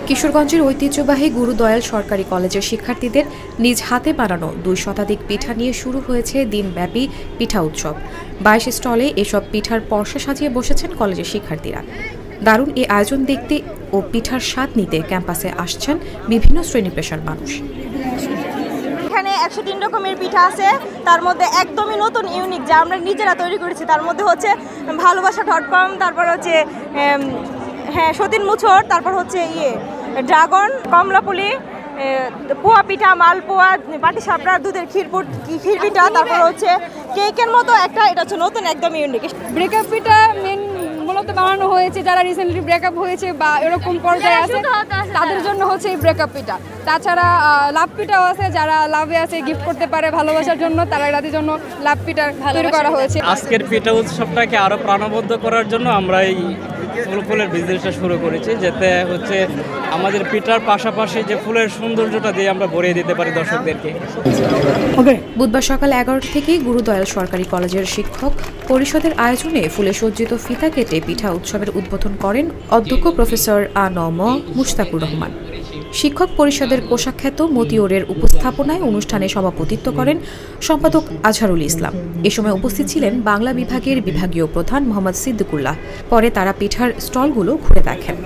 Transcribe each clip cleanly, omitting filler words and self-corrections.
কিশোরগঞ্জের ঐতিহ্যবাহী গুরুদয়াল সরকারি কলেজের শিক্ষার্থীদের নিজ হাতে বানানো 2 শতাধিক পিঠা নিয়ে শুরু হয়েছে দিনব্যাপী পিঠা উৎসব। 22 স্টলে এসব পিঠার পরশা সাজিয়ে বসেছেন কলেজের শিক্ষার্থীরা। দারুণ এই আয়োজন দেখতে ও পিঠার স্বাদ নিতে ক্যাম্পাসে আসছেন বিভিন্ন শ্রেণী পেশার মানুষ। এখানে 103 রকমের পিঠা আছে, তার মধ্যে একদমই নতুন ইউনিক যা আমরা নিজেরা তৈরি করেছি। তার মধ্যে হচ্ছে ভালোবাসা.com, তারপর হচ্ছে সতীন মুছর, তারপর হচ্ছে ড্রাগন, কমলাপুলি, পোয়া পিঠা, মালপোয়া, পাটিসাপড়া, দুধের ক্ষীর পিঠা, তারপর হচ্ছে কেকের মতো একটা, এটা হচ্ছে নতুন একদম ইউনিক। ব্রেকআপ পিঠা মূলত বানানো হয়েছে যারা রিসেন্টলি ব্রেকআপ হয়েছে বা এরকম পর্যায়ে আছে তাদের জন্য হচ্ছে এই ব্রেকআপ পিঠা। তাছাড়া লাভ পিঠাও আছে, যারা লাভে আছে গিফট করতে পারে ভালোবাসার জন্য, তারা তাদের জন্য লাভ পিঠা তৈরি করা হয়েছে। আজকের পিঠা উৎসবটাকে আরো প্রাণবদ্ধ করার জন্য আমরা এই ফুলের বিজনেসটা শুরু করেছি, যাতে হচ্ছে আমাদের পিঠার পাশাপাশি যে ফুলের সৌন্দর্যটা দিয়ে আমরা ভরিয়ে দিতে পারি দর্শকদেরকে। বুধবার সকাল 11টা থেকে গুরুদয়াল সরকারি কলেজের শিক্ষক পরিষদের আয়োজনে ফুলে সজ্জিত ফিতা কেটে পিঠা উৎসবের উদ্বোধন করেন অধ্যক্ষ প্রফেসর আ.ন.ম মুশতাকুর রহমান। শিক্ষক পরিষদের কোষাখ্যাত মতিউরের উপস্থাপনায় অনুষ্ঠানে সভাপতিত্ব করেন সম্পাদক আজহারুল ইসলাম। এ সময় উপস্থিত ছিলেন বাংলা বিভাগের বিভাগীয় প্রধান মোহাম্মদ সিদ্দিকুল্লাহ। পরে তারা পিঠার স্টলগুলো ঘুরে দেখেন।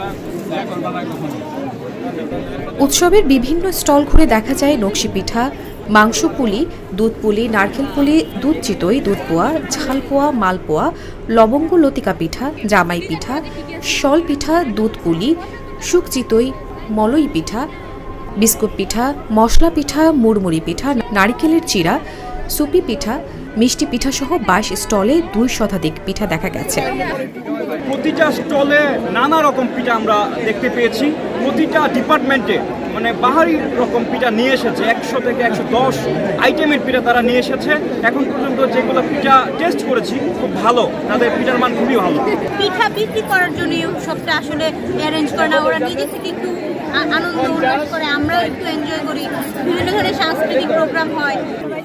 উৎসবের বিভিন্ন স্টল ঘুরে দেখা যায় নকশি পিঠা, মাংস পুলি, দুধ পুলি, নারকেল পুলি, দুধ চিতই, দুধ পোয়া, ঝাল পোয়া, মালপোয়া, লবঙ্গ লতিকা পিঠা, জামাই পিঠা, শল পিঠা, দুধ পুলি, শুক চিতই, মলই পিঠা, বিস্কুট পিঠা, মশলা পিঠা, মুড়মুড়ি পিঠা, নারিকেলের চিড়া, সুপি পিঠা, মিষ্টি পিঠা সহ 22 স্টলে 2 শতাধিক পিঠা দেখা গেছে। প্রতিটা স্টলে নানা রকম পিঠা আমরা দেখতে পেয়েছি। প্রতিটা ডিপার্টমেন্টে বাহারি রকম পিঠা নিয়ে এসেছে, 100 থেকে 110 আইটেমের পিঠা তারা নিয়ে এসেছে। এখন পর্যন্ত যেগুলো পিঠা টেস্ট করেছি খুব ভালো, তাদের পিঠার মান খুবই ভালো। পিঠা বিক্রি করার জন্য সবটা আসলে অ্যারেঞ্জ করে না, ওরা নিজে থেকে একটু আনন্দ উল্লাস করে, আমরাও একটু এনজয় করি। বিভিন্ন ধরনের সাংস্কৃতিক প্রোগ্রাম হয়।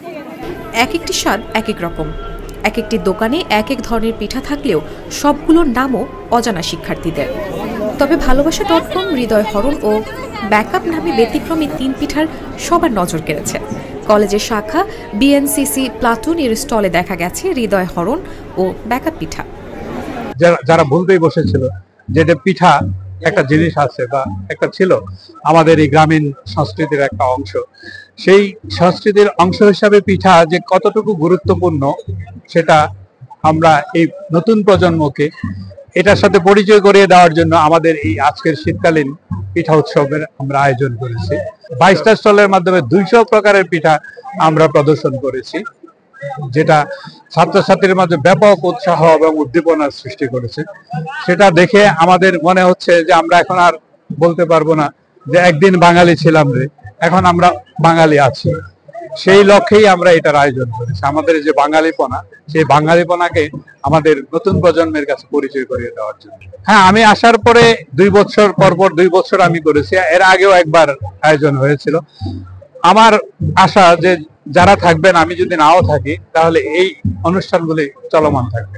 এক একটি স্বাদ এক এক রকম, এক একটি দোকানে এক এক ধরনের পিঠা থাকলেও সবগুলোর নামও অজানা শিক্ষার্থীদের। তবে ভালোবাসা.com, হৃদয় হরণ ও ব্যাকআপ নামে ব্যতিক্রমী 3 পিঠার সবার নজর কেড়েছে। কলেজের শাখা বিএনসিসি প্লাটুন এর স্টলে দেখা গেছে হৃদয় হরণ ও ব্যাকআপ পিঠা। যারা বলতেই বসেছিল যে পিঠা একটা জিনিস আছে বা একটা ছিল আমাদের এই গ্রামীণ সংস্কৃতির একটা অংশ, সেই সংস্কৃতির অংশ হিসাবে পিঠা যে কতটুকু গুরুত্বপূর্ণ সেটা আমরা এই নতুন প্রজন্মকে এটার সাথে পরিচয় করিয়ে দেওয়ার জন্য আমাদের এই আজকের শীতকালীন পিঠা উৎসবের আমরা আয়োজন করেছি। 22টা স্টলের মাধ্যমে 200 প্রকারের পিঠা আমরা প্রদর্শন করেছি, যেটা ছাত্রছাত্রীর মাঝে ব্যাপক উৎসাহ এবং উদ্দীপনার সৃষ্টি করেছে। সেটা দেখে আমাদের মনে হচ্ছে যে আমরা এখন আর বলতে পারবো না যে একদিন বাঙালি ছিলাম রে, এখন আমরা বাঙালি আছি। সেই লক্ষ্যেই আমরা এটার আয়োজন করেছি। আমাদের যে বাঙালিপনা, সেই বাঙালিপনাকে আমাদের নতুন প্রজন্মের কাছে পরিচয় করিয়ে দেওয়ার জন্য। হ্যাঁ, আমি আসার পরে 2 বছর পরপর 2 বছর আমি করেছি। এর আগেও একবার আয়োজন হয়েছিল। আমার আশা যে যারা থাকবেন, আমি যদি নাও থাকি, তাহলে এই অনুষ্ঠানগুলি চলমান থাকবে।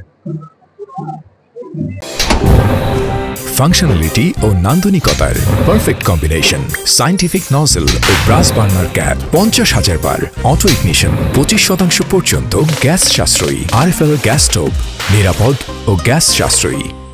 ফাংশনালিটি ও নান্দনিকতার পারফেক্ট কম্বিনেশন, সায়েন্টিফিক নজল ও ব্রাস বার্নার ক্যাপ, 50,000 বার অটো ইগনিশন, 25% পর্যন্ত গ্যাস সাশ্রয়ী, RFL গ্যাস স্টোভ, নিরাপদ ও গ্যাস সাশ্রয়ী।